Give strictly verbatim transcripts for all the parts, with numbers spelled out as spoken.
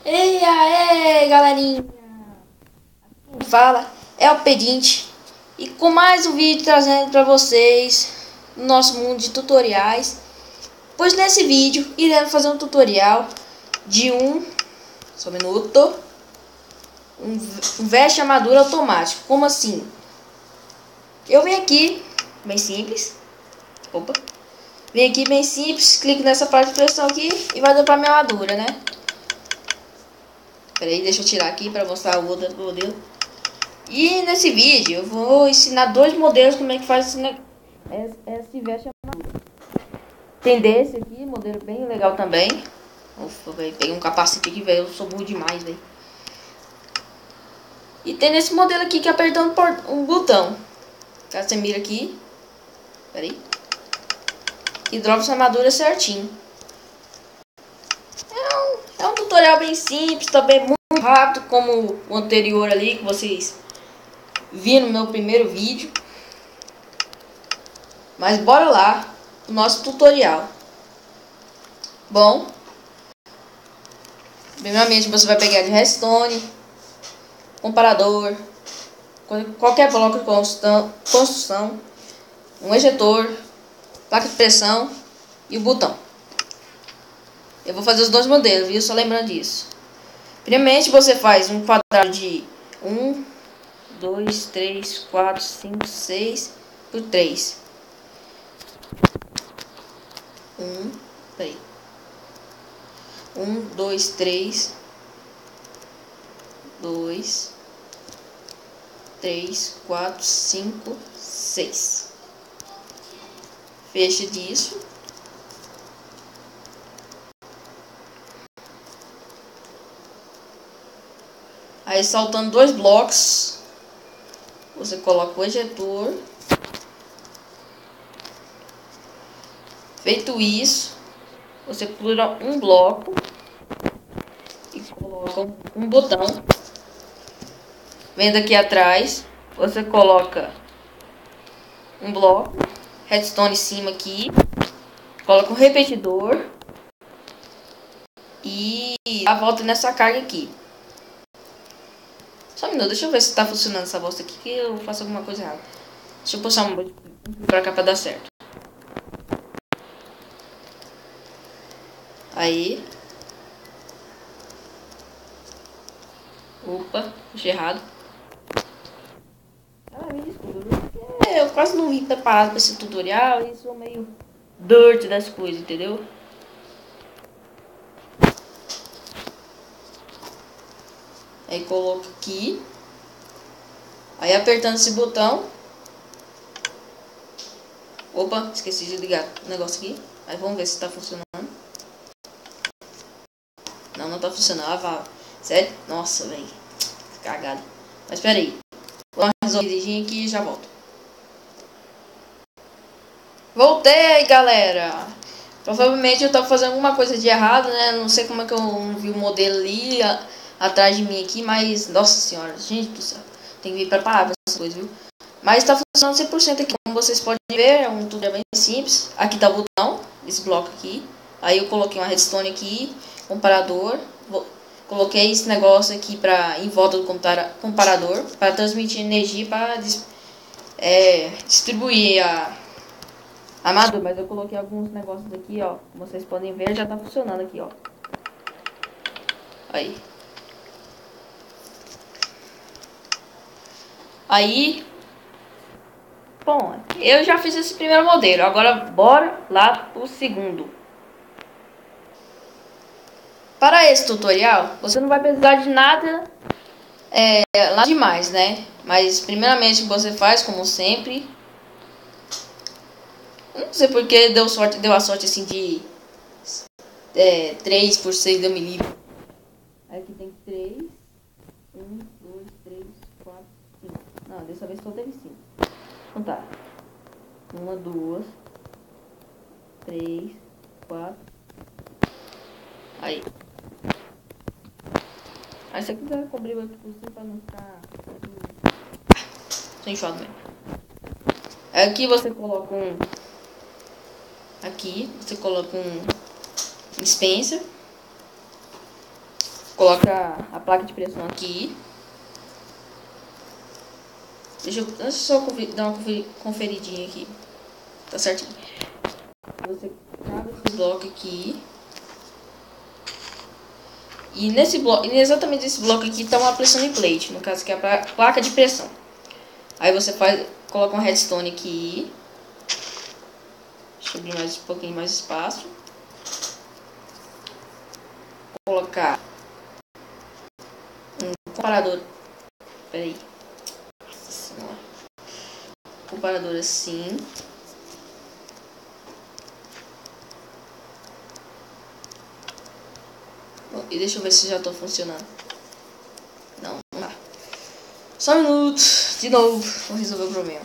E aí, galerinha! Quem fala é o Pedinte e com mais um vídeo trazendo para vocês no nosso mundo de tutoriais. Pois nesse vídeo iremos fazer um tutorial de um, só um minuto, um, um veste armadura automático. Como assim? Eu venho aqui, bem simples. Opa! Vem aqui bem simples, clique nessa parte de pressão aqui e vai dar para minha armadura, né? Peraí, deixa eu tirar aqui para mostrar o outro modelo. E nesse vídeo eu vou ensinar dois modelos como é que faz esse, esse veste armadura. Tem desse aqui, modelo bem legal também. Ufa, véio, peguei um capacete aqui, velho, eu sou burro demais, velho. E tem nesse modelo aqui que é apertando um botão. Caso você mira aqui, peraí, e dropa sua armadura certinho. É um, é um tutorial bem simples, também muito rápido, como o anterior ali que vocês viram no meu primeiro vídeo. Mas bora lá o nosso tutorial. Bom, primeiramente você vai pegar de redstone, comparador, qualquer bloco de construção, um ejetor, placa de pressão e o botão. Eu vou fazer os dois modelos, viu? Só lembrando disso. Primeiramente você faz um quadrado de um, dois, três, quatro, cinco, seis por três. um, peraí. um, dois, três, dois, três, quatro, cinco, seis. Fecha disso. Aí saltando dois blocos, você coloca o ejetor. Feito isso, você pula um bloco e coloca um botão. Vem daqui atrás, você coloca um bloco, redstone em cima aqui, coloca um repetidor e a volta nessa carga aqui. Só um minuto, deixa eu ver se tá funcionando essa bosta aqui, que eu faço alguma coisa errada. Deixa eu puxar um pra cá pra dar certo. Aí. Opa, puxei errado. Ah, me desculpa. Eu quase não vim preparado pra esse tutorial e sou meio dirt das coisas, entendeu? Aí coloco aqui. Aí apertando esse botão. Opa, esqueci de ligar o negócio aqui. Aí vamos ver se tá funcionando. Não, não tá funcionando. Ah, vá. Sério? Nossa, velho. Cagada. Mas espera aí. Vou resolver aqui e já volto. Voltei, galera. Provavelmente eu tava fazendo alguma coisa de errado, né? Não sei como é que eu não vi o modelo ali a, atrás de mim aqui, mas... Nossa senhora, gente do céu. Tem que vir preparado pra essas coisas, viu? Mas tá funcionando cem por cento aqui. Como vocês podem ver, é um tutorial bem simples. Aqui tá o botão, esse bloco aqui. Aí eu coloquei uma redstone aqui, comparador. Vou, coloquei esse negócio aqui pra, em volta do comparador para transmitir energia para é, distribuir a, a armadura. Mas eu coloquei alguns negócios aqui, ó. Como vocês podem ver, já tá funcionando aqui, ó. Aí. Aí. Bom, eu já fiz esse primeiro modelo. Agora bora lá pro segundo. Para esse tutorial, você não vai precisar de nada é, lá demais, né? Mas primeiramente você faz, como sempre. Não sei porque deu sorte, deu a sorte assim de é, três por seis deu me livre. Aqui tem três. um, dois, três, quatro, cinco. Não, dessa vez só teve cinco. Então tá. Uma, duas, três, quatro. Aí. Aí você quiser cobrir o por cima pra não ficar sem enxoto mesmo. Aqui você coloca um. Aqui você coloca um dispenser. coloca a placa de pressão aqui. Deixa eu, deixa eu só conferir, dar uma conferidinha aqui. Tá certinho. Você cabe esse bloco aqui. E nesse bloco, exatamente nesse bloco aqui tá uma pressão plate, no caso que é a placa de pressão. Aí você faz, coloca uma redstone aqui. Deixa eu abrir mais um pouquinho mais espaço. Vou colocar um comparador. Pera aí. Comparador assim. Bom, e deixa eu ver se já tô funcionando. Não, não dá. Só um minuto. De novo. Vou resolver o problema.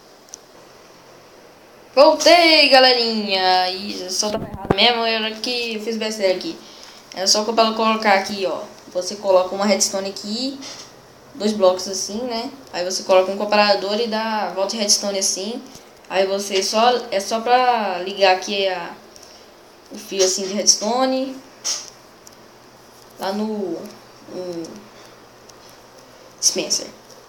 Voltei, galerinha. E só tava errado mesmo. Era que eu fiz besteira aqui. É só para colocar aqui, ó. Você coloca uma redstone aqui. Dois blocos assim, né? Aí você coloca um comparador e dá volta de redstone assim. Aí você só é só pra ligar aqui a, o fio assim de redstone lá no, no dispenser.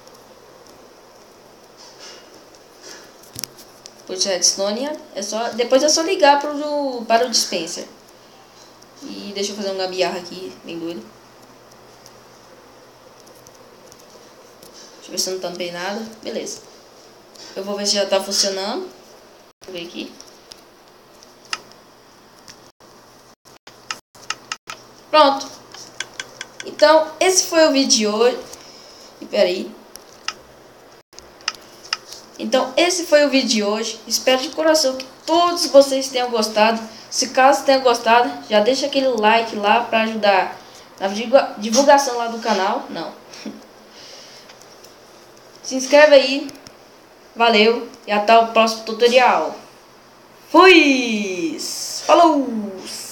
Puxa redstone é só depois é só ligar pro, para o dispenser. E deixa eu fazer um gambiarra aqui, bem doido. Deixa eu ver se eu não tampei nada. Beleza. Eu vou ver se já tá funcionando. Vou ver aqui. Pronto. Então, esse foi o vídeo de hoje. E peraí. Então, esse foi o vídeo de hoje. Espero de coração que todos vocês tenham gostado. Se caso tenham gostado, já deixa aquele like lá para ajudar na divulgação lá do canal. Não. Se inscreve aí. Valeu. E até o próximo tutorial. Fui! Falou!